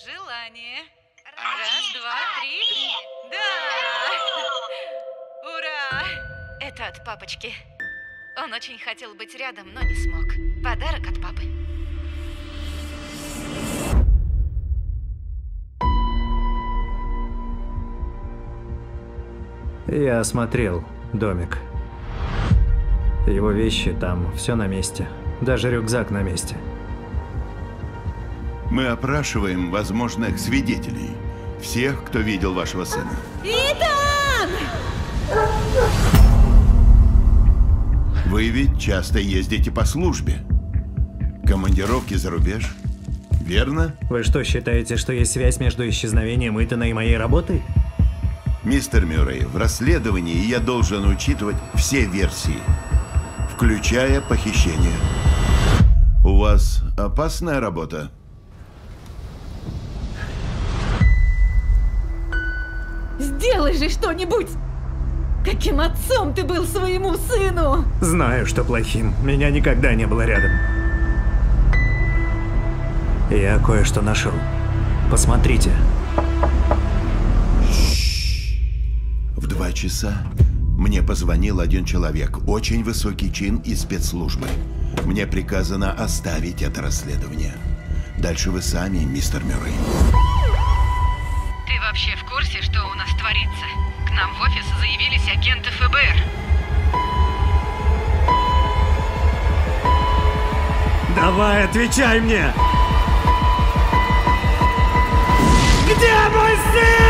желание. Раз, два, три. Да! Ура! Это от папочки. Он очень хотел быть рядом, но не смог. Подарок от папы. Я осмотрел домик. Его вещи там, все на месте. Даже рюкзак на месте. Мы опрашиваем возможных свидетелей. Всех, кто видел вашего сына. Итан! Вы ведь часто ездите по службе. Командировки за рубеж, верно? Вы что, считаете, что есть связь между исчезновением Итана и моей работой? Мистер Мюррей, в расследовании я должен учитывать все версии, включая похищение. У вас опасная работа? Сделай же что-нибудь! Каким отцом ты был своему сыну? Знаю, что плохим. Меня никогда не было рядом. Я кое-что нашел. Посмотрите. В 2 часа мне позвонил один человек, очень высокий чин из спецслужбы. Мне приказано оставить это расследование. Дальше вы сами, мистер Мюррей. Ты вообще в курсе, что у нас творится? К нам в офис заявились агенты ФБР. Давай, отвечай мне! Где мой сын?